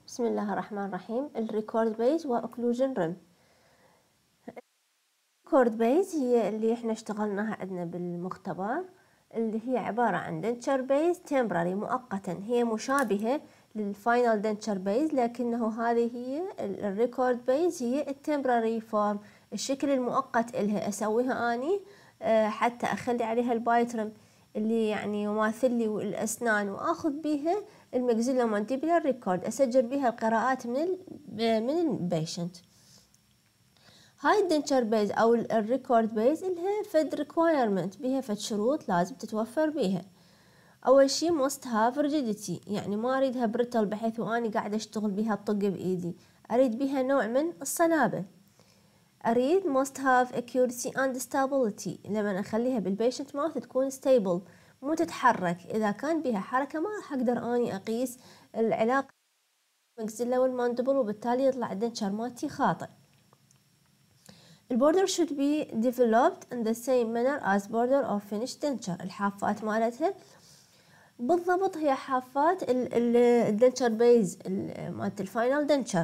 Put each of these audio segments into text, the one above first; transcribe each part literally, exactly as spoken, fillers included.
بسم الله الرحمن الرحيم. الريكورد بيز واوكلوجن ريم. الريكورد بيز هي اللي احنا اشتغلناها عندنا بالمختبر، اللي هي عبارة عن دنتشر بيز تمبراري مؤقتا، هي مشابهة للفاينل دنتشر بيز، لكنه هذه هي الريكورد بيز هي التمبراري فورم، الشكل المؤقت إلها أسويها أني حتى أخلي عليها البايترم اللي يعني يماثل لي الأسنان، وآخذ بيها الماكسيلا مانديبولار ريكورد، أسجل بيها القراءات من ال من البيشنت. هاي الدنتشر بيز أو الريكورد بيز إلها فد ريكوايرمنت، بيها فد شروط لازم تتوفر بيها. أول شي must have rigidity، يعني ما أريدها بريتل بحيث وأني قاعدة أشتغل بيها الطق بإيدي، أريد بيها نوع من الصلابة. أريد must have accuracy and stability، لما أخليها بالبيشنت ماوث تكون stable مو تتحرك، إذا كان بها حركة ما راح أقدر أني أقيس العلاقة الماكسيلا والماندبل، وبالتالي يطلع الدنتشر مالتي خاطئ. The border should be developed in the same manner as border of finished denture. الحافات مالتها بالضبط هي حافات الدنتشر بيز مالت الفاينل دنتشر.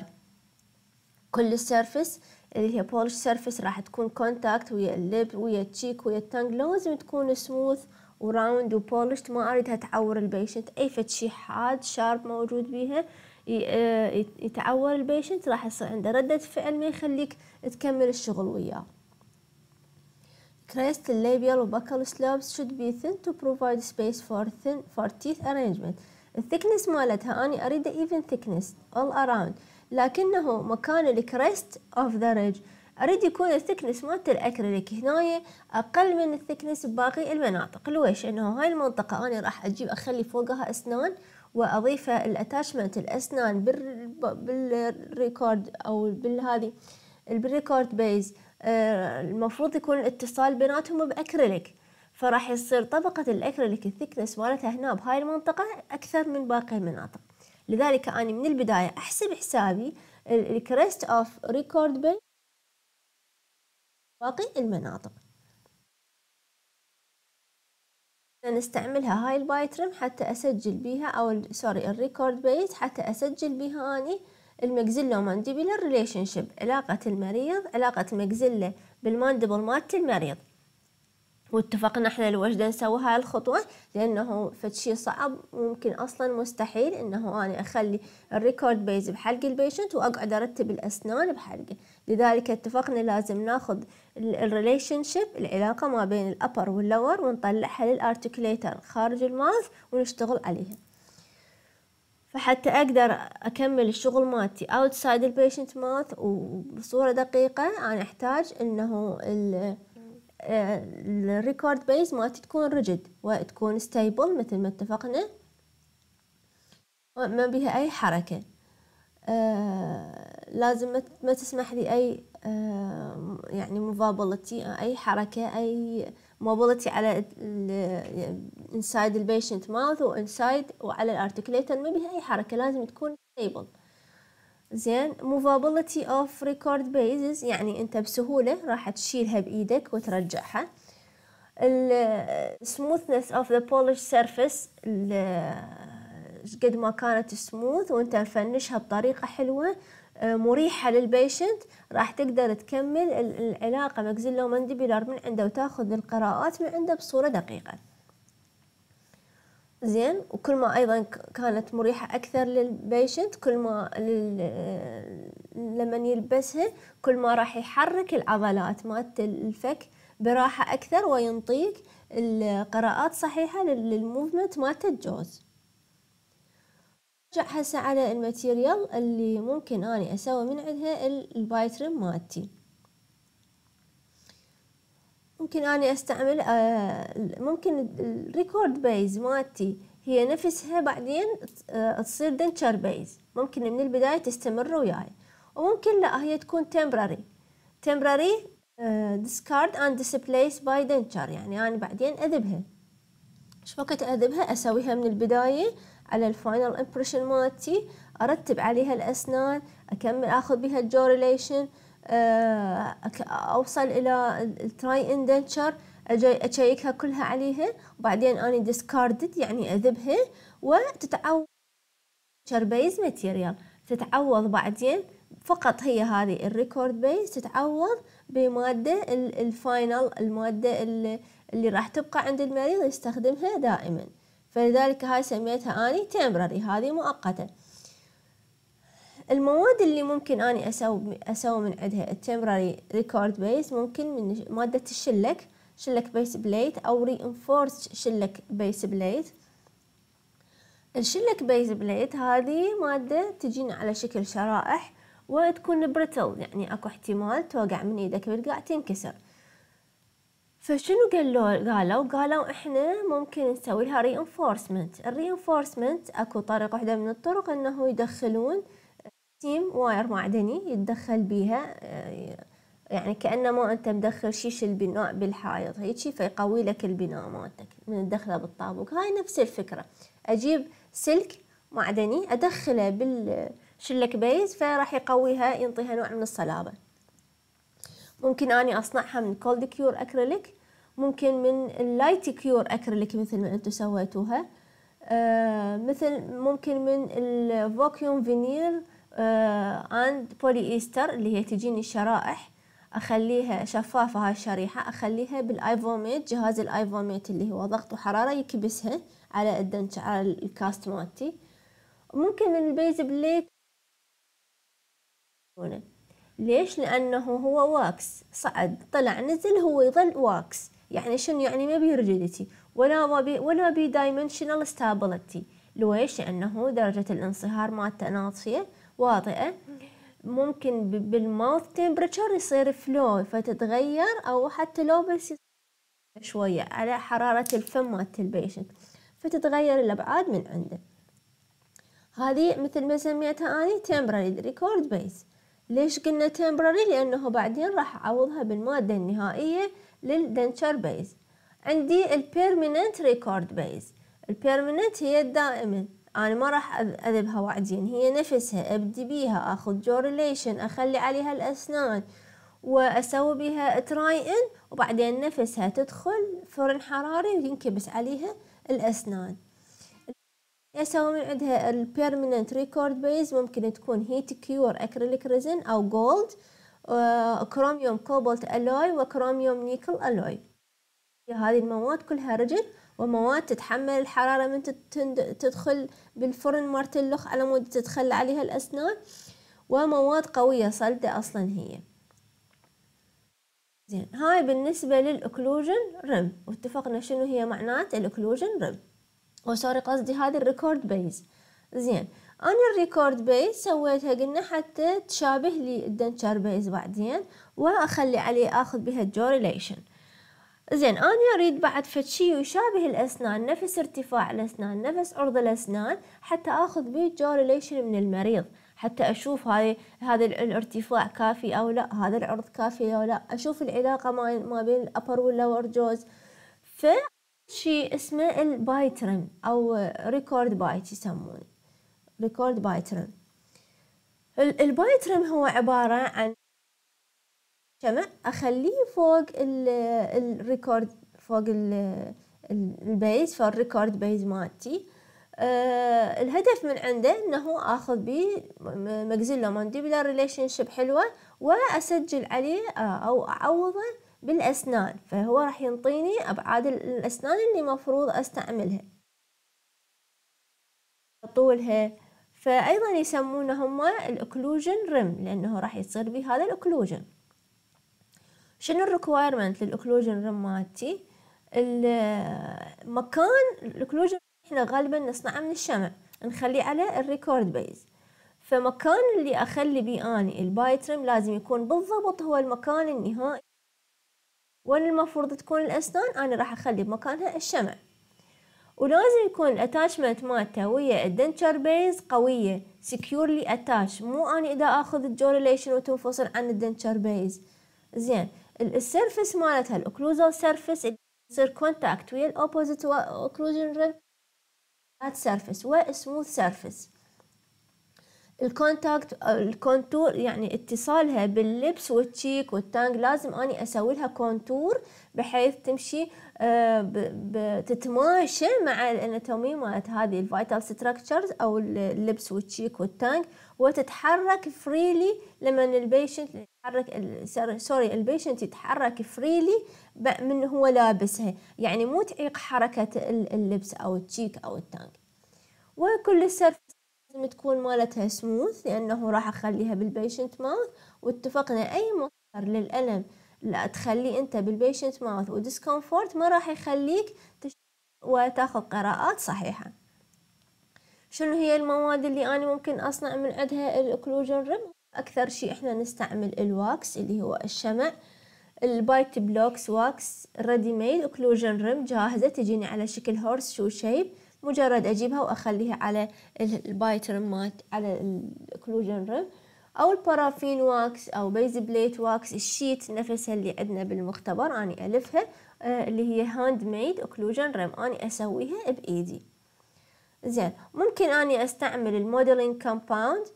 كل السيرفس اللي هي بولش سيرفس راح تكون كونتاكت ويا اللب ويا التشيك ويا التانج، لازم تكون سموث وراوند وبولشت، ما أريدها تعور البيشنت. أي فد شي حاد شارب موجود بيها يتعور البيشنت، راح يصير عنده ردة فعل ما يخليك تكمل الشغل وياه. Crest, labial و buccal slopes should be thin to provide space for thin for teeth arrangement. الثيكنس مالتها أنا أريد even thickness all around، لكنه مكان الكريست of the ridge أريد يكون الثيكنس مالت الأكريليك هنايا أقل من الثيكنس بباقي المناطق. ليش؟ إنه هاي المنطقة أنا راح أجيب أخلي فوقها أسنان وأضيف الاتاشمنت الأسنان بال بالريكورد أو بالهذه بالريكورد بيز، المفروض يكون الاتصال بيناتهم بأكريليك، فراح يصير طبقة الأكريليك الثيكنس مالتها هنا بهاي المنطقة أكثر من باقي المناطق. لذلك أنا من البداية أحسب حسابي الكريست أوف ريكورد بيز باقي المناطق. نستعملها هاي البايترم حتى أسجل بيها أو سوري الريكورد بيز حتى أسجل بيها أني الماكسيلا مانديبولار ريليشن شيب، علاقة المريض علاقة الماكسيلا بالماندبل مالت المريض. واتفقنا احنا لو وجد نسوي هاي الخطوة، لأنه فشي صعب ممكن أصلا مستحيل إنه أنا أخلي الريكورد بيز بحلق البيشنت وأقعد أرتب الأسنان بحلقه. لذلك اتفقنا لازم ناخذ الريليشن شيب العلاقة ما بين الأبر واللور ونطلعها للأرتكليتر خارج الماوث ونشتغل عليها. فحتى أقدر أكمل الشغل مالتي outside البيشنت mouth وبصورة دقيقة، أنا أحتاج إنه الريكورد بيز مالتي تكون ريجيد وتكون ستيبل مثل ما اتفقنا، ما بيها أي حركة. آه لازم ما تسمح لي أي آه يعني موفابيلتي، أي حركة، أي موبيلتي على inside البيشنت ماوث وانسايد وعلى الارتكليتر، ما بيها أي حركة، لازم تكون ستيبل. زين movability of record bases يعني أنت بسهولة راح تشيلها بإيدك وترجعها. ال smoothness of the polished surface، قد ما كانت smooth وأنت مفنشها بطريقة حلوة مريحة للبيشنت، راح تقدر تكمل العلاقة ماكسيلو مانديبولار من عنده وتاخذ القراءات من عنده بصورة دقيقة. زين، وكل ما أيضا كانت مريحة أكثر للبيشنت، كل ما لما يلبسها كل ما راح يحرك العضلات مالت الفك براحة أكثر وينطيك القراءات صحيحة للموفمنت مالت الجوز. نرجع هسه على الماتيريال اللي ممكن أنا أسوي من عندها البايترم مالتي. ممكن أنا أستعمل ممكن الريكورد بيز مالتي هي نفسها بعدين تصير دنتشر بيز، ممكن من البداية تستمر وياي، وممكن لا هي تكون temporary temporary discard and displace by denture، يعني أنا بعدين أذبها. إيش وقت أذبها؟ أسويها من البداية على الفاينل impression مالتي، أرتب عليها الأسنان، أكمل أخذ بها الجو ريليشن، أوصل إلى التراي اندنتشر، أجي أشيكها كلها عليها، وبعدين أنا ديسكاردد يعني أذبها وتتعود بيز ماتيريال. تتعوض بعدين، فقط هي هذه الريكورد بيز تتعوض بمادة الفاينل، المادة اللي, اللي راح تبقى عند المريض يستخدمها دائما. فلذلك هاي سميتها أني temporary، هذه مؤقتة. المواد اللي ممكن أني أسوي أسوي من عندها التمبراري ريكورد بيس، ممكن من مادة الشلك، شلك بيس بليت أو رينفورس شلك بيس بليت. الشلك بيس بليت هذه مادة تجينا على شكل شرائح وتكون بريتل، يعني اكو احتمال توقع من ايدك بالقاع تنكسر. فشنو قالوا قالوا قالوا احنا ممكن نسوي لها reinforcement. الرينفورسمنت اكو طريقة واحدة من الطرق انه يدخلون تيم واير معدني يتدخل بيها، يعني كأنما انت مدخل شيش البناء بالحائط هيجي، فيقوي لك البناء مالتك من الدخله بالطابق. هاي نفس الفكرة، اجيب سلك معدني ادخله بالشلك بيز فراح يقويها، ينطيها نوع من الصلابة. ممكن اني اصنعها من كولد كيور اكريليك، ممكن من اللايت كيور اكريليك مثل ما انتم سويتوها، آه مثل ممكن من الفاكيوم فينير اند بولي ايستر اللي هي تجيني شرائح اخليها شفافة. هاي الشريحة اخليها بالايفوميت، جهاز الايفوميت اللي هو ضغط وحرارة يكبسها على الدنش على الكاست مالتي. ممكن من البيز بليت. ليش؟ لانه هو واكس، صعد طلع نزل هو يظل واكس، يعني شنو يعني ما بي ريجيديتي ولا ما بي ولا بي دايمنشنال ستابيليتي. ليش؟ لانه درجة الانصهار مالته ناطية واطئة. ممكن بالماوث تمبرتشر يصير فلو فتتغير، او حتى لو بس شوية على حرارة الفم مالت البيشنت فتتغير الابعاد من عنده. هذه مثل ما سميتها اني temporary record base. ليش قلنا temporary؟ لانه بعدين راح اعوضها بالمادة النهائية للدنشر بيز. عندي البيرمننت ريكورد بيز. البيرمننت هي الدائمة، انا ما راح اذبها وعدين، هي نفسها ابدي بيها، اخذ جوريليشن اخلي عليها الاسنان واسوي بيها تراي ان، وبعدين نفسها تدخل فرن حراري وينكبس عليها الاسنان. اسوي من عندها البيرمننت ريكورد بيز، ممكن تكون هيت كيور اكريليك ريزن او جولد، كروميوم كوبالت الوي وكروميوم نيكل الوي. هذه المواد كلها رجل ومواد تتحمل الحرارة من تدخل بالفرن مالت اللخ على مود تدخل عليها الأسنان، ومواد قوية صلدة أصلا هي. زين، هاي بالنسبة للأكلوجن ريم، واتفقنا شنو هي معنات الأكلوجن ريم، وسوري قصدي هذه الريكورد بيز. زين، أنا الريكورد بيز سويتها قلنا حتى تشابه لي الدنشر بيز بعدين، وأخلي عليه أخذ بها الجوريليشن. زين، أنا أريد بعد فشي يشابه الأسنان، نفس ارتفاع الأسنان نفس عرض الأسنان، حتى أخذ به جوريليشن من المريض، حتى أشوف هاي هذا الارتفاع كافي أو لا، هذا العرض كافي أو لا، أشوف العلاقة ما ما بين الأبر واللور جوز. فشي اسمه البايترم أو ريكورد بايت يسمونه، ريكورد بايترم. البايترم هو عبارة عن شمع أخليه فوق الريكورد، فوق البيز، فالريكورد بيز مالتي. أه الهدف من عنده انه اخذ بيه ماكسيلو مانديبولار ريليشن شيب حلوه، واسجل عليه او اعوضه بالاسنان، فهو راح ينطيني ابعاد الاسنان اللي مفروض استعملها طولها. فايضا يسمونه هم الاوكلوجن ريم، لانه راح يصير بيه هذا الاوكلوجن. شنو الريكوايرمنت للاوكلوجن ريم مالتي؟ المكان الاوكلوجن احنا غالبا نصنعه من الشمع، نخليه على الريكورد بيز. فمكان اللي اخلي بيه اني البايترم لازم يكون بالضبط هو المكان النهائي، وين المفروض تكون الاسنان انا راح اخلي بمكانها الشمع. ولازم يكون الاتاشمنت مالته ويا الدنشر بيز قويه، سكيورلي اتاش، مو اني اذا اخذ الجوريليشن وتنفصل عن الدنشر بيز. زين، السيرفس مالتها الاوكلوزال سيرفس يصير كونتاكت ويا الاوبوزيت اوكلوجن ريم سيرفس وسموث سيرفس. الكونتاكت الكونتور يعني اتصالها باللبس والتشيك والتانج لازم اني اسوي لها كونتور بحيث تمشي تتماشى مع الاناتومي مالت هذه الفيتال ستراكشرز او اللبس والتشيك والتانج، وتتحرك فريلي لما البيشنت يتحرك سوري البيشنت يتحرك فريلي من هو لابسها، يعني مو تعيق حركة اللبس او التشيك او التانج. وكل السيرفس لازم تكون مالتها سموث لانه راح اخليها بالبيشنت ماوث، واتفقنا اي مصدر للالم لا تخليه انت بالبيشنت ماوث وديسكomfort ما راح يخليك وتاخذ قراءات صحيحة. شنو هي المواد اللي انا ممكن اصنع من عندها الاوكلوجن ريم؟ اكثر شيء احنا نستعمل الواكس اللي هو الشمع، البايت بلوكس واكس ريدي ميد اوكلوجن ريم جاهزة تجيني على شكل هورس شو شيب، مجرد اجيبها واخليها على البايت ريمات على الاوكلوجن ريم، او البارافين واكس او بيز بليت واكس الشيت نفسها اللي عندنا بالمختبر اني الفها آه اللي هي هاند ميد اوكلوجن ريم اني اسويها بايدي. زين ممكن اني استعمل الموديلينج كومباوند.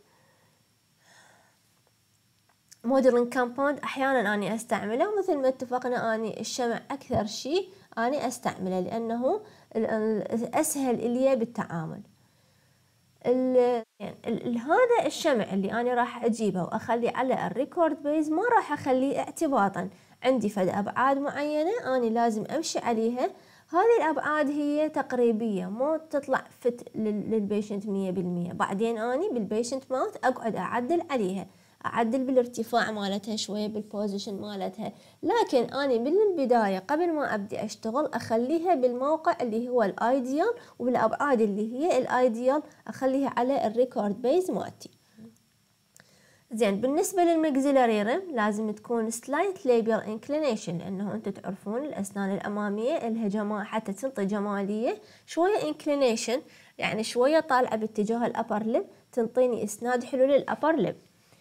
موديلينج كومباوند احيانا اني استعمله مثل ما اتفقنا اني الشمع اكثر شيء اني استعمله لانه اسهل الي بالتعامل. ال يعني هذا الشمع اللي انا راح اجيبه واخليه على الريكورد بيز ما راح اخليه اعتباطا، عندي فد ابعاد معينه اني لازم امشي عليها، هذه الابعاد هي تقريبيه مو تطلع فت للبيشنت مية بالمية، بعدين اني بالبيشنت ماوث اقعد اعدل عليها، اعدل بالارتفاع مالتها شويه بالبوزيشن مالتها، لكن اني من البدايه قبل ما ابدي اشتغل اخليها بالموقع اللي هو الايديال وبالابعاد اللي هي الايديال اخليها على الريكورد بيز مالتي. زين بالنسبه للمكسيلاري ريم لازم تكون سلايت ليبيال انكلينيشن، لانه انتم تعرفون الاسنان الاماميه لها جمال حتى تنطي جماليه شويه انكلينيشن، يعني شويه طالعه باتجاه الابر ليب تنطيني اسناد حلو للابر ليب.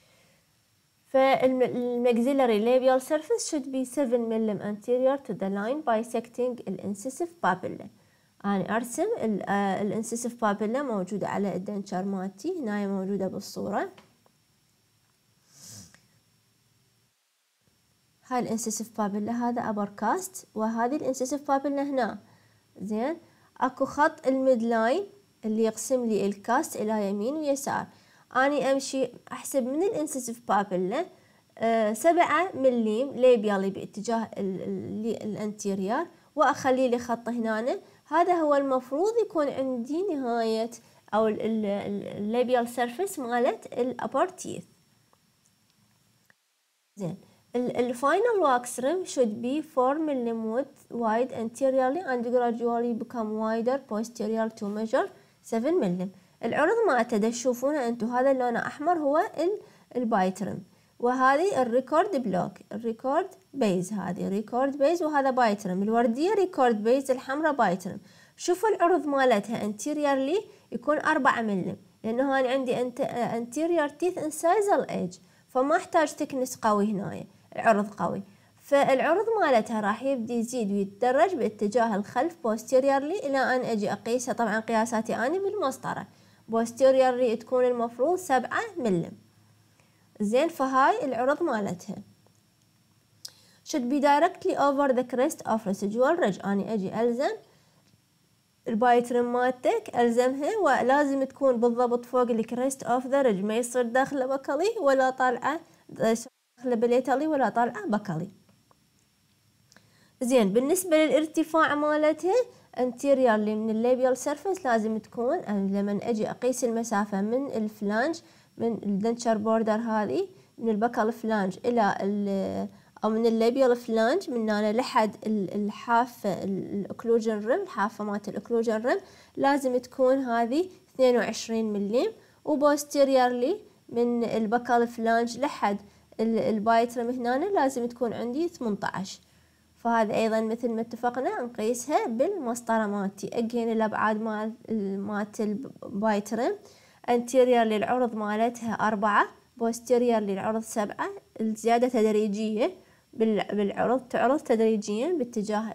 فالمكسيلاري labial surface should be seven millimeters anterior to the line bisecting الانسيسيف بابيلا. أنا أرسم الانسيسيف بابيلا موجودة على الدنشر مالتي، هنا موجودة بالصورة. هاي الانسيسيف بابيلا هذا أبر كاست، وهذه الانسيسيف بابيلا هنا. زين أكو خط الميد لاين اللي يقسم لي الكاست إلى يمين ويسار، أني أمشي أحسب من الانسيسيف بابيلا أه سبعة مليم ليبيالي باتجاه الانتيريار، وأخلي لي خط هنا، هذا هو المفروض يكون عندي نهاية أو الليبيال سيرفيس مالت الأبر تيث. زين الفاينل واكس ريم should be four millimeters wide anteriorly and gradually become wider posterior to measure seven millimeters. العرض مالته تشوفونه انتو هذا اللون احمر هو البايت ريم، وهذه الريكورد بلوك الريكورد بيز، هذه ريكورد بيز وهذا بايت ريم، الورديه ريكورد بيز الحمراء بايت ريم. شوفوا العرض مالتها anteriorly يكون أربعة ملم، لانه هان عندي anterior teeth incisal edge فما احتاج تكنس قوي هنا، العرض قوي، فالعرض مالتها راح يبدي يزيد ويتدرج باتجاه الخلف posteriorly الى ان اجي اقيسها. طبعا قياساتي اني بالمسطره posteriorly تكون المفروض سبعة ملم. زين فهاي العرض مالتها should be directly over the crest of residual ridge، اني اجي الزم البايت ريم مالتك الزمها ولازم تكون بالضبط فوق الكريست اوف ذا ريج، ما يصير داخله بكلي ولا طالعه داخله بليتالي ولا طالعه بكلي. زين بالنسبه للارتفاع مالتها انتيريورلي من الليبيال سيرفيس لازم تكون لما اجي اقيس المسافه من الفلانج من الدنشر بوردر هذه من البكل فلانج الى او من الليبيال فلانج من هنا لحد الحافه الاوكلوجن ريم، الحافه مالت الاوكلوجن ريم لازم تكون هذه اثنين وعشرين ملم، وبوستيريورلي من البكل فلانج لحد البايت ريم هنا لازم تكون عندي ثمانية عشر. فهذا ايضا مثل ما اتفقنا نقيسها بالمسطره مالتي. اجين الابعاد مال مالت البايت ريم انتيريور للعرض مالتها أربعة، بوستيريور للعرض سبعة، الزيادة تدريجية بالعرض تعرض تدريجيا باتجاه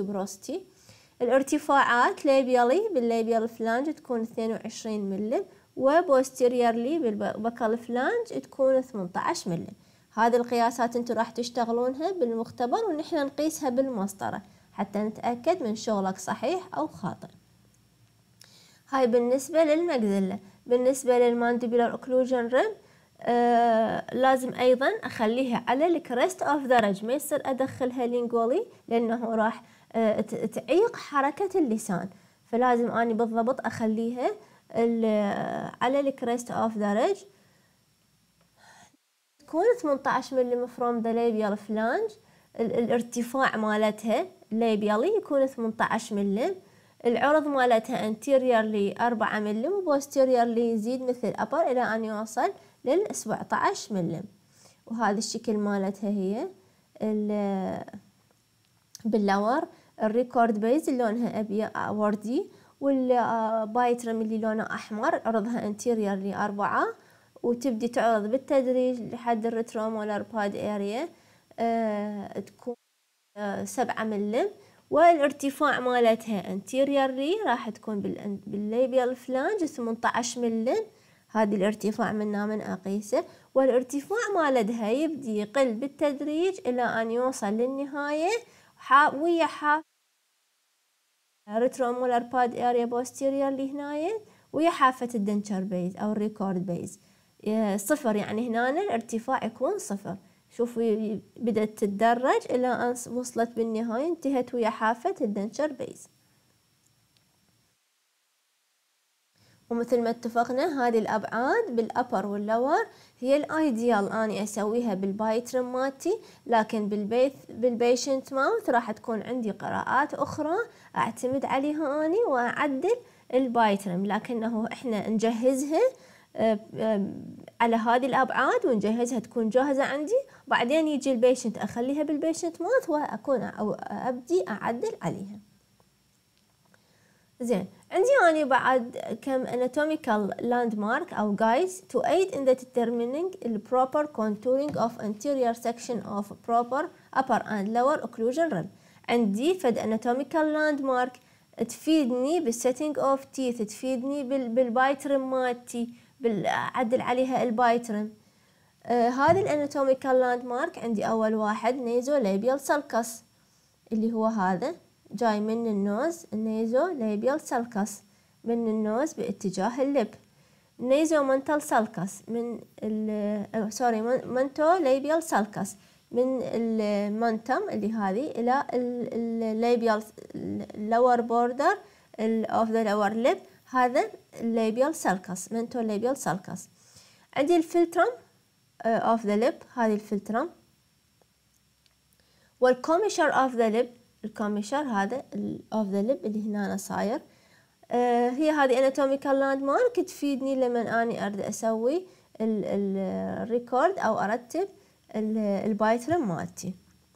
التيوبروستي. الارتفاعات ليبيالي بالليبيال فلانج تكون اثنين وعشرين ملم، وبوستيريرلي بالبكال فلانج تكون ثمانية عشر ملم. هذه القياسات انتم راح تشتغلونها بالمختبر ونحن نقيسها بالمسطرة حتى نتأكد من شغلك صحيح أو خاطئ. هاي بالنسبة للمجزلة. بالنسبة للمانديبولار اوكلوجن ريم آه لازم أيضا أخليها على الكريست أوف ذا ريدج، ما يصير أدخلها لينجولي لأنه راح آه تعيق حركة اللسان، فلازم أني بالضبط أخليها على الكريست أوف ذا ريدج. تكون ثمانية عشر ملم from the labial flange. الارتفاع مالتها labially يكون ثمانية عشر ملم. العرض مالتها anteriorly أربعة ملم و posteriorly يزيد مثل upper إلى أن يوصل لل سبعة عشر ملم. وهذا الشكل مالتها هي باللور. الريكورد بيز اللي لونها أبيض وردي، والبايترم اللي لونه أحمر عرضها anteriorly أربعة، وتبدي تعرض بالتدريج لحد الريترومولار باد اريا أه تكون أه سبعة ملم. والارتفاع مالتها انتيريورلي راح تكون بالليبيال فلانج ثمانية عشر ملم. هذه الارتفاع منا من أقيسه، والارتفاع مالتها يبدي يقل بالتدريج إلى أن يوصل للنهاية ويا حافة ريترومولار باد اريا بوستيريورلي هنايا ويا حافة الدنشر بيز أو الريكورد بيز صفر، يعني هنا الارتفاع يكون صفر. شوفوا بدأت تتدرج إلى أن وصلت بالنهاية انتهت ويا حافة الدنشر بيز. ومثل ما اتفقنا هذه الأبعاد بالأبر واللور هي الأيديال أني أسويها بالبايترم مالتي، لكن بالبيث بالبيشنت ماوث راح تكون عندي قراءات أخرى أعتمد عليها أني وأعدل البايترم، لكنه إحنا نجهزها على هذه الأبعاد ونجهزها تكون جاهزة عندي، بعدين يجي البيشنت أخليها بالبيشنت ماوث وأكون أو أبدي أعدل عليها. زين، عندي أنا بعد كم anatomical landmark أو guides to aid in the determining the proper contouring of anterior section of proper upper and lower occlusion rim. عندي فد anatomical landmark تفيدني بالsetting of teeth، تفيدني بالبايترم مالتي، بالعدل عليها البايترم. آه هذه الاناتوميكال لاندمارك عندي أول واحد نيزو لابيال سالكس اللي هو هذا جاي من النوز، النيزو لابيال سالكس من النوز باتجاه اللب. نيزو منتال سالكس من ال سوري منتو لابيال سالكس من المنتم اللي هذه إلى اللابيال lower border of the lower lip، هذا اللابيال سالكس منتو لابيال سالكس. عندي الفلترم of the lip، هذه الفلترم، والكوميشر of the lip، الكوميشر هذا of the lip اللي هنا صاير. آه هي هذه anatomical landmark تفيدني لما أني أريد أسوي الريكورد أو أرتب البايترم مالتي.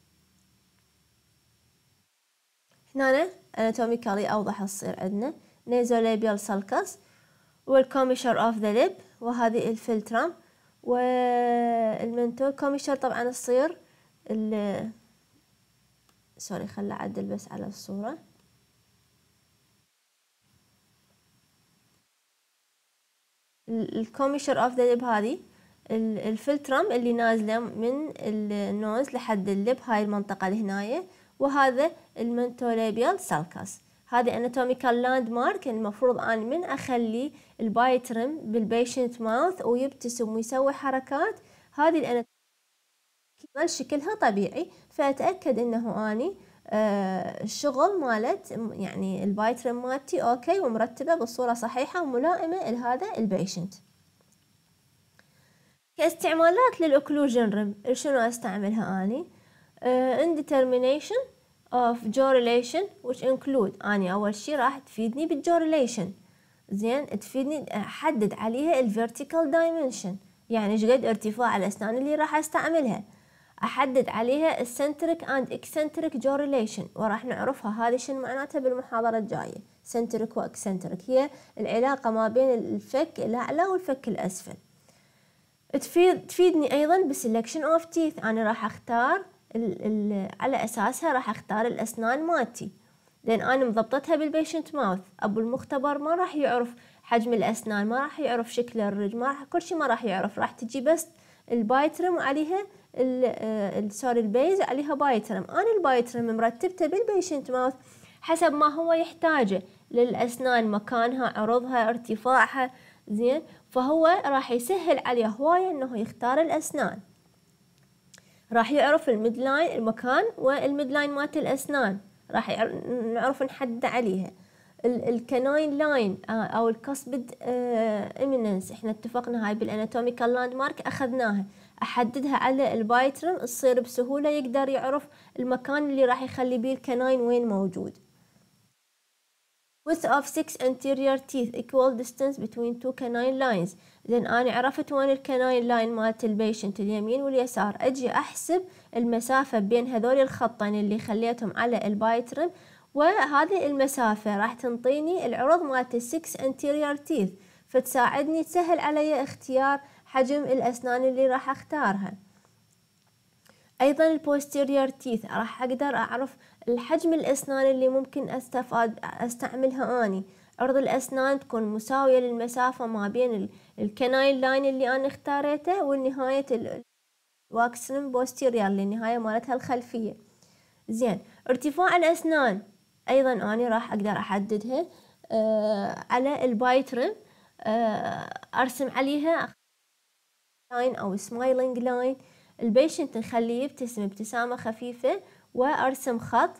هنا anatomically أوضح تصير عندنا nasolabial sulcus والكوميشر of the lip وهذه الفلترم والمنتو. الكوميشر طبعا تصير ال سوري خلي أعدل بس على الصورة. الكوميشر اوف ذا لب هذه الفلترم اللي نازله من النوز لحد اللب، هاي المنطقه اللي هنايا، وهذا المنتولابيال سالكس. هذه اناتوميكال لاند مارك المفروض اني من اخلي البايترم بالبيشنت ماوث ويبتسم ويسوي حركات، هذه الاناتوميكال شكلها طبيعي، فاتاكد انه اني آه الشغل مالت يعني البايترم مالتي اوكي ومرتبه بصوره صحيحه وملائمه لهذا البيشنت. كاستعمالات للاوكلوجن ريم شنو استعملها اني؟ آه in determination of jaw relation which include اني اول شي راح تفيدني بالجوريليشن. زين، تفيدني احدد عليها الفيرتيكال دايمنشن، يعني ايش قد ارتفاع الاسنان اللي راح استعملها، احدد عليها السنتريك اند اكسنتريك جو ريليشن، وراح نعرفها هذه شنو معناتها بالمحاضره الجايه. سنتريك واكسنتريك هي العلاقه ما بين الفك الاعلى والفك الاسفل. تفيد تفيدني ايضا بسلكشن اوف تيث، انا راح اختار ال ال على اساسها راح اختار الاسنان مالتي، لان انا مضبطتها بالبيشنت ماوث. ابو المختبر ما راح يعرف حجم الأسنان، ما راح يعرف شكل الرج، ما راح كل شيء ما راح يعرف. راح تجي بس البايترم وعليها سوري البيز عليها بايترم. أنا البايترم مرتبته بالبيشنت ماوث حسب ما هو يحتاجه للأسنان، مكانها، عرضها، ارتفاعها، زين. فهو راح يسهل عليه هواية إنه يختار الأسنان. راح يعرف الميد لاين المكان والميد لاين مالت الأسنان، راح نعرف نحدد عليها. الكناين لاين او الكاسبد ايميننس احنا اتفقنا هاي بالاناتوميكال لاند مارك اخذناها، احددها على البايترم تصير بسهوله يقدر يعرف المكان اللي راح يخلي بيه الكناين وين موجود. width of six anterior teeth equal distance between two canine lines. لأن أنا عرفت وين الكناين لاين مالت البيشنت اليمين واليسار، أجي أحسب المسافة بين هذول الخطين اللي خليتهم على البايترم، وهذه المسافة راح تنطيني العرض مالت السكس anterior teeth، فتساعدني تسهل علي اختيار حجم الأسنان اللي راح أختارها. أيضا البوستيريور تيث راح أقدر أعرف الحجم الأسنان اللي ممكن أستفاد أستعملها أني. عرض الأسنان تكون مساوية للمسافة ما بين الكناين لاين اللي أنا اختاريته والنهاية الواكسلم بوستيريور للنهاية مالتها الخلفية. زين، ارتفاع الأسنان أيضا أنا راح أقدر أحددها آه على البايترم، آه أرسم عليها لاين أو سمايلينج لاين. البيشنت نخليه يبتسم ابتسامة خفيفة وأرسم خط.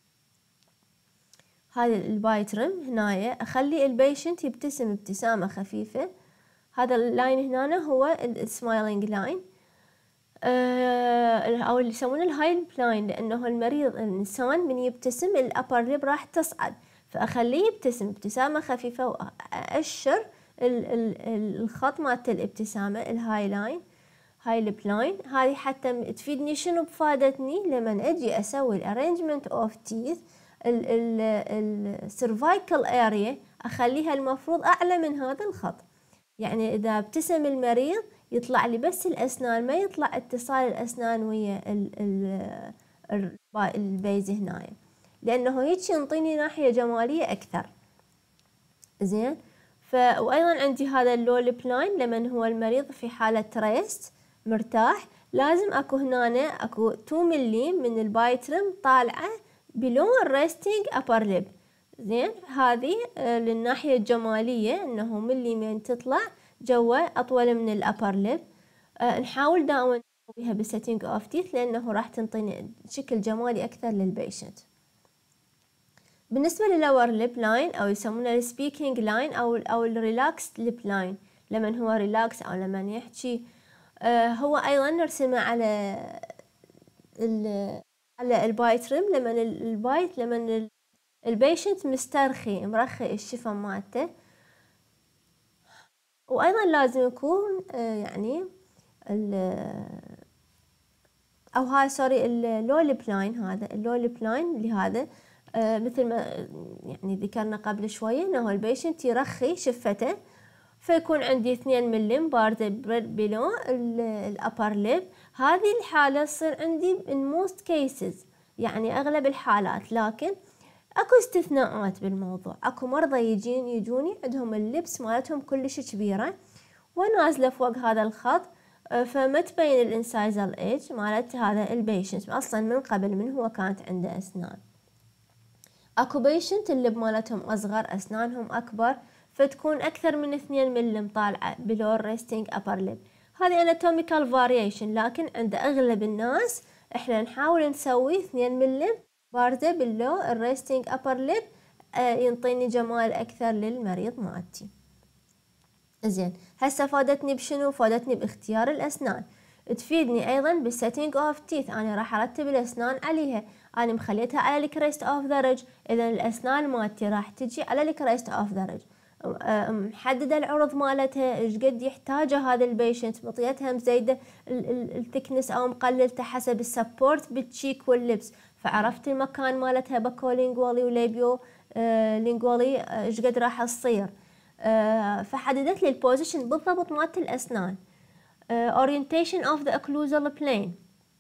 هذا البايترم هنايا أخلي البيشنت يبتسم ابتسامة خفيفة. هذا اللاين هنا هو السمايلينج لاين أه أو اللي يسمونه الهايل بلاين، لأنه المريض الإنسان من يبتسم الأبر ليب راح تصعد، فأخليه يبتسم ابتسامة خفيفة وأأشر الخط مالت الابتسامة الهاي لاين هاي البلاين. هذه حتى تفيدني شنو بفادتني لما اجي اسوي الارينجمنت اوف تيث السيرفايكال اريا اخليها المفروض اعلى من هذا الخط. يعني اذا ابتسم المريض يطلع لي بس الاسنان، ما يطلع اتصال الاسنان ويا البيز هنايا، لانه هيك ينطيني ناحية جمالية اكثر. زين. ف وايضا عندي هذا اللول بلاين لمن هو المريض في حالة ريست مرتاح، لازم اكو هنا اكو تو ملي من البايترم طالعة بلو الريستنج ابر ليب. زين، هذه للناحية الجمالية انه ملي من تطلع جوا اطول من الابر ليب. أه نحاول دائما نسويها بالسيتنج اوف تيث لانه راح تنطيني شكل جمالي اكثر للبيشنت. بالنسبة للور ليب لاين او يسمونه السبيكينج لاين او او الريلاكس ليب لاين، لمن هو ريلاكس او لمن يحكي آه هو ايضا نرسمه على على البايترم لمن البايت لمن البيشنت مسترخي مرخي الشفة مالته. وايضا لازم يكون آه يعني او هاي سوري اللول بلاين، هذا اللول بلاين لهذا آه مثل ما يعني ذكرنا قبل شوية انه البيشنت يرخي شفته، فيكون عندي اثنين ملم باردة بلو الابر ليب. هذه الحالة تصير عندي in most cases، يعني اغلب الحالات، لكن اكو استثناءات بالموضوع. اكو مرضى يجين يجوني عندهم اللبس مالتهم كلش كبيرة ونازلة فوق هذا الخط، فما تبين الانسايزال ايج مالت هذا البيشنت اصلا من قبل من هو كانت عنده اسنان. اكو بيشنت اللب مالتهم اصغر اسنانهم اكبر، فتكون اكثر من اثنين ملم طالعة بلو الريستنج ابر ليب. هذه anatomical variation، لكن عند اغلب الناس احنا نحاول نسوي اثنين ملم باردة بلو الريستنج ابر ليب، آه ينطيني جمال اكثر للمريض مالتي. زين، هسه فادتني بشنو؟ فادتني باختيار الاسنان. تفيدني ايضا بالسيتنج اوف تيث، انا راح ارتب الاسنان عليها. انا مخليتها على الكريست اوف ذا ريج، اذا الاسنان مالتي راح تجي على الكريست اوف ذا ريج. محدده العرض مالتها ايش قد يحتاجه هذا البيشنت، مطيتها مزيده الثكنس او مقللته حسب السبورت بالتشيك واللبس، فعرفت المكان مالتها باكولينجوالي وليبيو آه لينجوالي ايش قد راح تصير. آه فحددت لي البوزيشن بالضبط مالت الاسنان. آه orientation of the occlusal plane.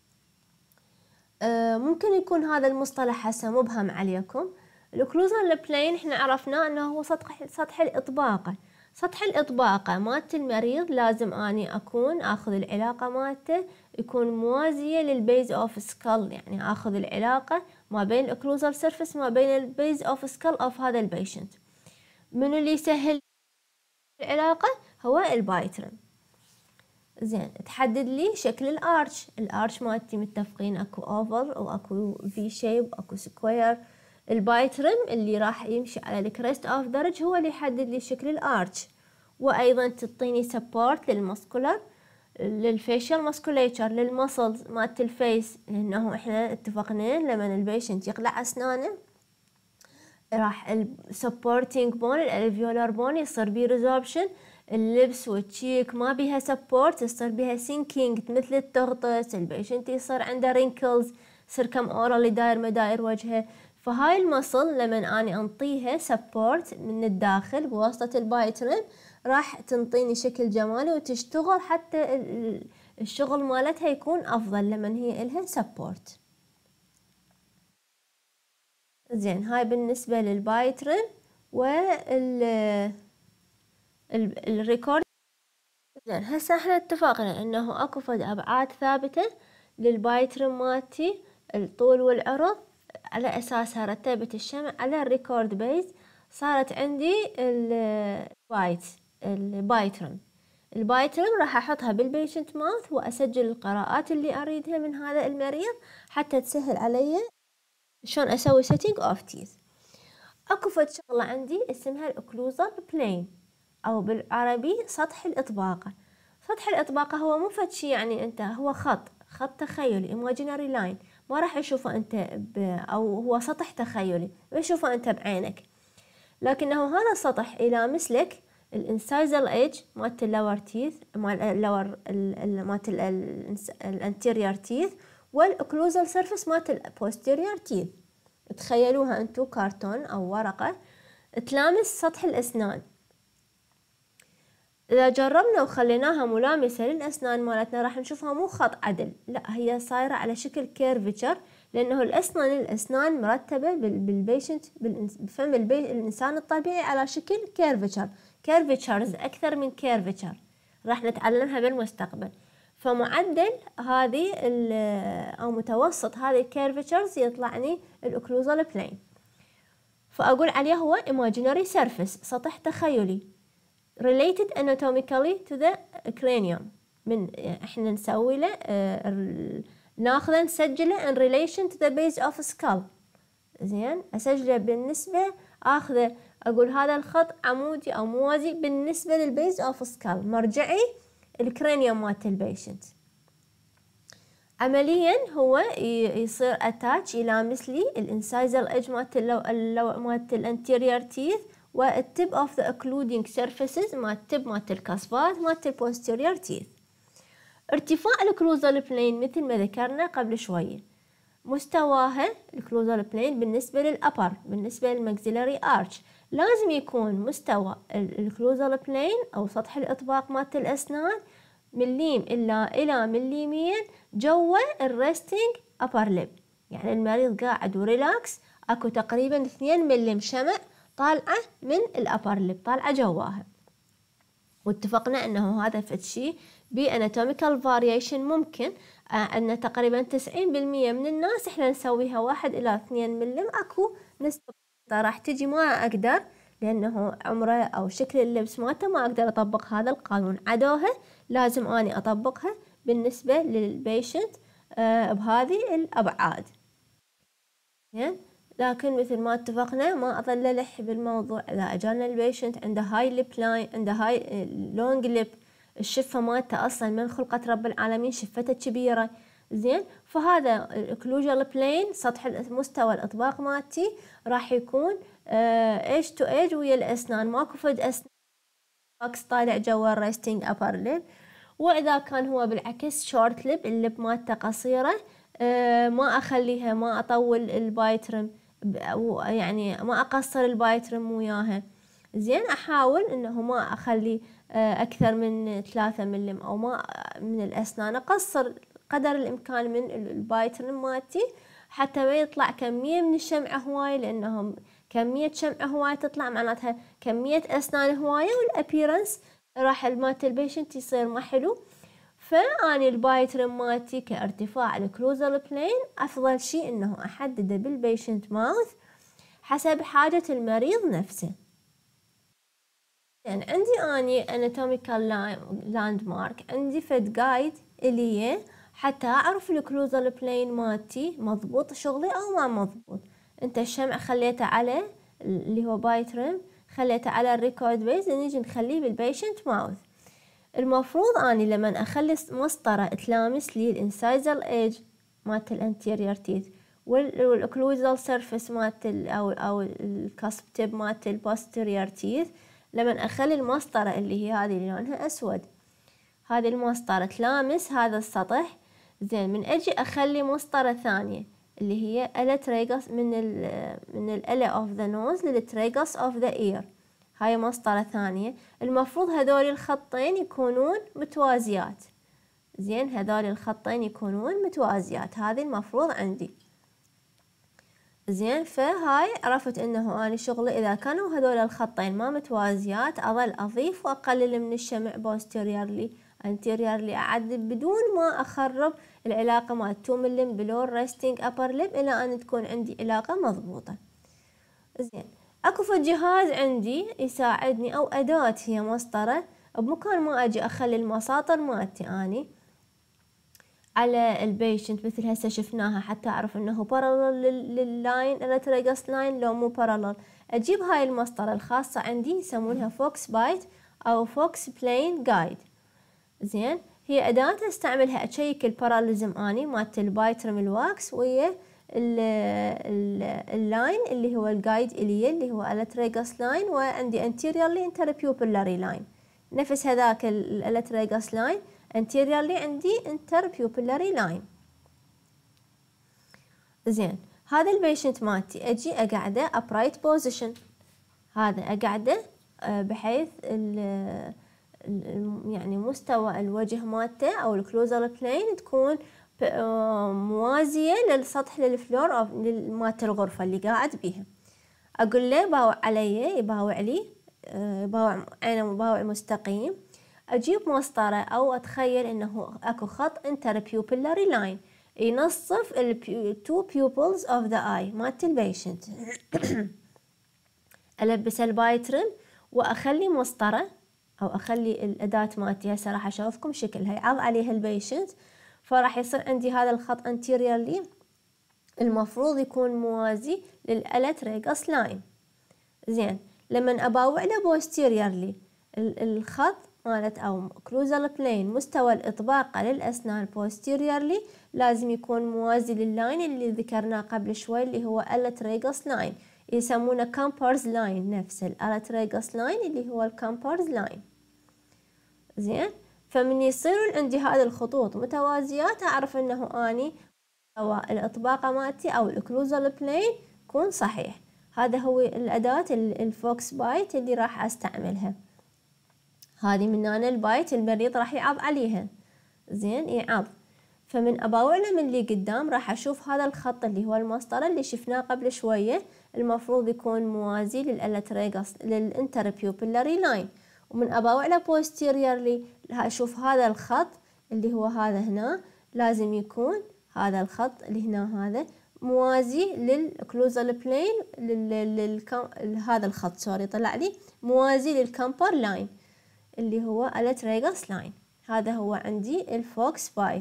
آه ممكن يكون هذا المصطلح هسه مبهم عليكم. الاوكلوزال بلين احنا عرفناه انه هو سطح سطح الاطباقة. سطح الإطباقة مالت المريض لازم أني أكون أخذ العلاقة مالته يكون موازية للبيز أوف سكال، يعني أخذ العلاقة ما بين الأوكلوزال سيرفيس ما بين البيز أوف سكال أوف هذا البيشنت. من اللي يسهل العلاقة هو البايترم. زين، تحدد لي شكل الارش. الارش مالتي متفقين اكو اوفل او اكو في شيب اكو سكوير. البايترم اللي راح يمشي على الكريست اوف درج هو اللي يحدد لي شكل الارش. وايضا تعطيني سبورت للمسكولر للفيشل ماسكوليتشر للمسلز مالت الفيس، لانه احنا اتفقنا لما البيشنت يقلع اسنانه راح السبورتينج بون الالفيولار بون يصير بيه ريزوربشن، اللبس والتشيك ما بيها سبورت يصير بيها سينكينج مثل التغطس، البيشنت يصير عنده رينكلز، يصير كم اورالي داير مداير وجهه. فهاي المصل لما اني انطيها سبورت من الداخل بواسطة البايترم راح تنطيني شكل جمالي وتشتغل، حتى الشغل مالتها يكون افضل لما هي الها سبورت. زين، هاي بالنسبة للبايترم وال الريكورد. زين، هسه احنا اتفقنا انه اكو فد ابعاد ثابتة للبايترم مالتي، الطول والعرض، على اساسها رتبت الشمع على الريكورد بيز. صارت عندي البايت البايترم البايترم راح احطها بالبيشنت ماوث واسجل القراءات اللي اريدها من هذا المريض حتى تسهل علي شلون اسوي سيتنج اوف تيث. اكو فد شغلة عندي اسمها الاوكلوزال بلين او بالعربي سطح الاطباقة. سطح الاطباقة هو مو فد شي، يعني انت هو خط خط تخيلي imaginary line، ما راح تشوفه انت ب... او هو سطح تخيلي ما تشوفه انت بعينك، لكنه هذا السطح يلامس لك الانسايزال ايدج مالت اللور تيث مال اللور مالت الانتيريور تيث والاوكلوزال سيرفيس مالت البوستيريور تيث. تخيلوها انتو كرتون او ورقة تلامس سطح الاسنان. اذا جربنا وخليناها ملامسة للاسنان مالتنا راح نشوفها مو خط عدل، لا هي صايرة على شكل كيرفتشر، لانه الاسنان الاسنان مرتبة بالبيشنت بفم الانسان الطبيعي على شكل كيرفتشر، كيرفتشرز اكثر من كيرفتشر راح نتعلمها بالمستقبل. فمعدل هذه او متوسط هذه الكيرفتشرز يطلعني الاوكلوزال بلين، فاقول عليه هو imaginary surface سطح تخيلي related anatomically to the cranium. من احنا نسوي له اه ناخذه نسجله in relation to the base of skull. زين، اسجله بالنسبة اخذه اقول هذا الخط عمودي او موازي بالنسبة للبيز اوف سكال، مرجعي الكرانيوم مالت البيشنت. عمليا هو يصير اتاتش يلامس لي الانسايزال ايدج مالت مالت الانتيريور تيث والتب اوف ذا اوكلودينج سيرفيسز مالت التب مالت الكسبات مالت البوستيريور تيث. ارتفاع الكلوزال بلين مثل ما ذكرنا قبل شوية، مستواها الكلوزال بلين بالنسبة للأبر بالنسبة للماكسيلاري ارش لازم يكون مستوى الكلوزال بلين أو سطح الإطباق مالت الأسنان مليم إلا إلى مليمين جوا الريستينج أبر ليب. يعني المريض قاعد وريلاكس أكو تقريبا اثنين ملم شمع طالعة من الأبر ليب طالعة جواها. واتفقنا أنه هذا فد شي بأناتوميكال فاريشن ممكن أن تقريبا تسعين بالمية من الناس إحنا نسويها واحد إلى اثنين ملم. أكو نسبة راح تجي ما أقدر لأنه عمره أو شكل اللبس مالته ما أقدر أطبق هذا القانون، عدوها لازم أني أطبقها بالنسبة للبيشنت آه بهذه الأبعاد. يعني لكن مثل ما اتفقنا ما أظل ألح بالموضوع. إذا أجانا البيشنت عنده هاي ليب لاين عنده هاي لونج ليب، الشفة مالته أصلا من خلقة رب العالمين شفته كبيرة، زين، فهذا الأوكلوجال بلين سطح مستوى الإطباق مالتي راح يكون ايج تو ايج ويا الأسنان، ماكو فد أسنان باكس طالع جوا الريستينج أبر ليب. وإذا كان هو بالعكس شورت ليب الليب مالته قصيرة أه ما أخليها ما أطول البايترم يعني ما أقصر البايترم وياها، زين، أحاول إنه ما أخلي أه أكثر من ثلاثة ملم أو ما من الأسنان، أقصر قدر الإمكان من البايترم مالتي حتى ما يطلع كمية من الشمعة هواي، لأنهم كمية شمعة هواية تطلع، معناتها كمية أسنان هواية، والأبيرنس راح مالت البيشنت يصير ما حلو. فأني البايترم مالتي كارتفاع الكلوزال بلين أفضل شيء إنه أحدده بالبيشنت ماوث حسب حاجة المريض نفسه. يعني عندي أني anatomical landmark، عندي فد جايد إليه حتى أعرف الكلوزال بلين مالتي مضبوط شغلي أو ما مضبوط. أنت الشمع خليته على اللي هو بايترم، خليته على الريكورد بيز، نيجي نخليه بالبيشنت ماوث. المفروض أني لما أخلي مسطرة تلامس لي الانسايزال ايج مالت الانتيريور تيث والأكلوزال سيرفيس مالت أو أو الكاسب تيب مالت البوستيريور تيث، لما أخلي المسطرة اللي هي هذه اللي لونها أسود، هذه المسطرة تلامس هذا السطح، زين من أجي أخلي مسطرة ثانية اللي هي التريجس من ال من الألا أوف ذا نوز للتريجس أوف ذا إير، هاي مسطرة ثانية. المفروض هذول الخطين يكونون متوازيات، زين هذول الخطين يكونون متوازيات، هذه المفروض عندي. زين فهاي عرفت انه انا شغلي اذا كانوا هذول الخطين ما متوازيات اظل اضيف واقلل من الشمع posteriorly anteriorly اعدل بدون ما اخرب العلاقة مال two ملم below resting upper lip الى ان تكون عندي علاقة مضبوطة. زين اكو في جهاز عندي يساعدني او اداة هي مسطرة، بمكان ما اجي اخلي المساطر مالتي اني على البيشنت مثل هسه شفناها حتى أعرف إنه parallel لللاين التريجس لاين لو مو parallel، أجيب هاي المسطرة الخاصة عندي يسمونها فوكس بايت أو فوكس بلين جايد. زين هي أداة استعملها أشيك الباراليزم أني مالت البايترم الواكس ويا اللاين اللي هو الجايد إلي اللي هو التريجس لاين، وعندي anteriorly interpupillary لاين نفس هذاك التريجس لاين anteriorly عندي interpupillary line. زين هذا البيشنت مالتي اجي اقعده upright position، هذا اقعده بحيث ال يعني مستوى الوجه مالته او الكلوزال بلين تكون موازية للسطح للفلور مالت الغرفة اللي قاعد بيها. اقول له باوع علي، يباوع لي، باوع عينه مباوع مستقيم، أجيب مسطرة أو أتخيل إنه أكو خط interpupillary line ينصف ال two pupils of the eye مالت البيشنت. ألبس البايترم وأخلي مسطرة أو أخلي الأداة مالتي، هسه راح أشوفكم شكلها، يعض عليها البيشنت، فراح يصير عندي هذا الخط anteriorly المفروض يكون موازي للألت ريجس لاين. زين لما أباوع له posteriorly الخط مالت أو كلوزال بلين مستوى الإطباقة للأسنان posteriorly لازم يكون موازي لللاين اللي ذكرناه قبل شوي اللي هو التريجس لاين، يسمونه كامبرز لاين، نفس التريجس لاين اللي هو الكامبرز لاين. زين فمن يصيرون عندي هذه الخطوط متوازيات أعرف أنه أني مستوى الإطباقة مالتي أو الكلوزال بلين يكون صحيح. هذا هو الأداة الفوكس بايت اللي راح أستعملها. هذه من هنا البايت المريض راح يعض عليها، زين يعض، فمن أباوعنا من اللي قدام راح أشوف هذا الخط اللي هو المسطرة اللي شفناه قبل شوية المفروض يكون موازي للألتريجس للانتربيوبيلاري لاين، ومن أباوعنا posteriorly أشوف هذا الخط اللي هو هذا هنا لازم يكون هذا الخط اللي هنا هذا موازي للكلوزال بلين لل... هذا الخط سوري طلع لي موازي للكامبر لاين اللي هو التريجس لاين. هذا هو عندي الفوكس بايت.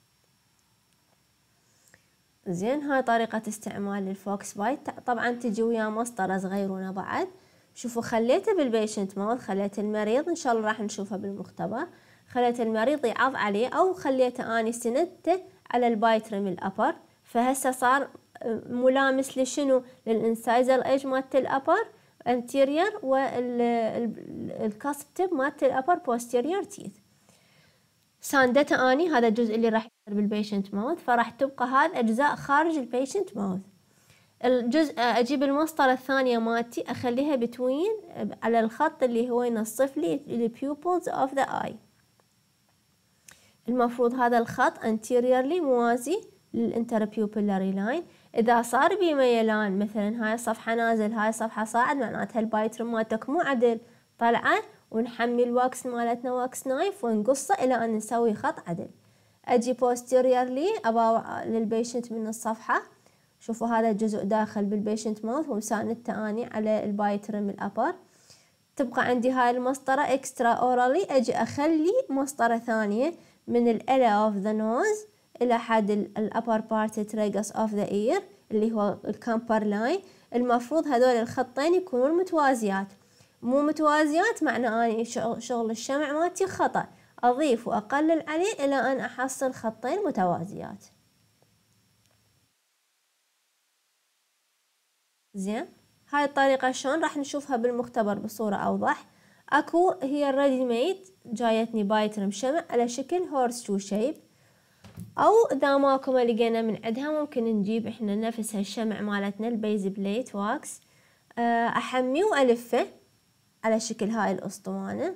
زين هاي طريقة استعمال الفوكس بايت، طبعا تجي ويا مسطرة صغيرونة بعد. شوفوا خليته بالبيشنت ماوث، خليت المريض ان شاء الله راح نشوفه بالمختبر، خليت المريض يعض عليه او خليته اني سندته على البايترم الابر، فهسه صار ملامس لشنو للانسايزال ايج مالت الابر anterior والكاسب تيب مالت الابر posterior teeth. ساندته اني هذا الجزء اللي راح يصير بالبيشنت ماوث، فراح تبقى هذا اجزاء خارج البيشنت ماوث. الجزء اجيب المسطرة الثانية مالتي اخليها بتوين على الخط اللي هو ينصف لي البيوبلز اوف ذا اي. المفروض هذا الخط anteriorly موازي للانتربيوبيلاري لاين، إذا صار بي ميلان مثلا هاي الصفحة نازل هاي الصفحة صاعد، معناتها البايترم مالتك مو عدل، طلعه ونحمي الواكس مالتنا واكس نايف ونقصه إلى أن نسوي خط عدل. أجي posteriorly أباوع للبيشنت من الصفحة، شوفوا هذا الجزء داخل بالبيشنت ماوث ومساندته أني على البايترم الأبر. تبقى عندي هاي المسطرة extra orally، أجي أخلي مسطرة ثانية من ال area of the nose إلى حد ال upper part tragus of the ear اللي هو الكامبر لاين. المفروض هذول الخطين يكونون متوازيات، مو متوازيات معنى أني شغل الشمع مالتي خطأ، أضيف وأقلل عليه إلى أن أحصل خطين متوازيات. زين، هاي الطريقة شلون راح نشوفها بالمختبر بصورة أوضح. أكو هي الريدي ميد جايتني بايترم شمع على شكل هورس شو شيب، أو إذا ماكو ما لقينا من عندها ممكن نجيب إحنا نفس هالشمع مالتنا البيز بليت واكس، أحميه وألفه على شكل هاي الأسطوانة.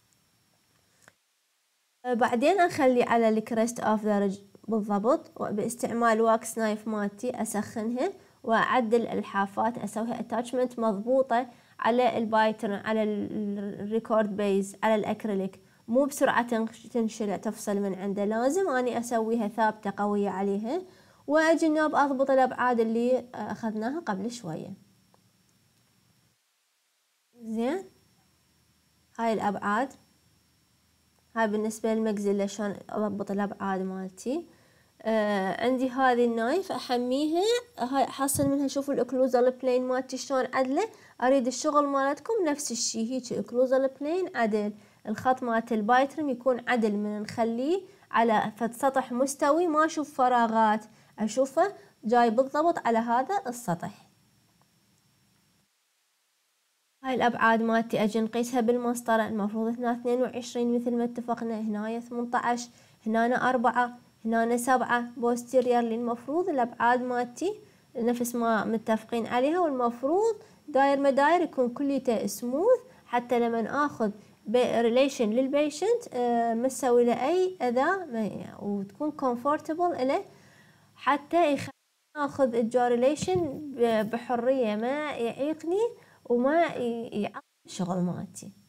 بعدين أخلي على الكريست أوف ذا بالضبط، وباستعمال واكس نايف مالتي أسخنها وأعدل الحافات، أسويها اتاتشمنت مضبوطة على البايترن على الريكورد بيز على الأكريليك، مو بسرعة تنشل تفصل من عنده، لازم أني أسويها ثابتة قوية عليها، وأجنب أضبط الأبعاد اللي أخذناها قبل شوية. زين، هاي الأبعاد، هاي بالنسبة للمجزلة شلون أضبط الأبعاد مالتي. آه عندي هذه النايف أحميها، هاي أحصل منها. شوفوا الأكلوزال بلين مالتي شلون عدلة، أريد الشغل مالتكم نفس الشي هيك أكلوزال بلين عدل، الخط مالت البايترم يكون عدل، من نخليه على فد سطح مستوي ما أشوف فراغات، أشوفه جاي بالضبط على هذا السطح. هاي الأبعاد مالتي أجي نقيسها بالمسطرة، المفروض هنا اثنين وعشرين مثل ما اتفقنا، هنا ثمانية عشر، هنا أربعة، هنا سبعة بوستيريورلي. المفروض الأبعاد مالتي نفس ما متفقين عليها، والمفروض داير مداير يكون كليته سموث، حتى لما آخذ ريليشن للبيشنت ما تسوي له أي أذى، وتكون كومفورتبل إله، حتى يخليني آخذ الجوريليشن بحرية، ما يعيقني وما يعطل الشغل مالتي.